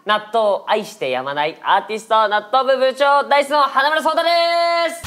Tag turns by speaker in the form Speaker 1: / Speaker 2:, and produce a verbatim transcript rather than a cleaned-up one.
Speaker 1: 納豆を愛してやまないアーティスト納豆部部長ダイスの花村壮太です。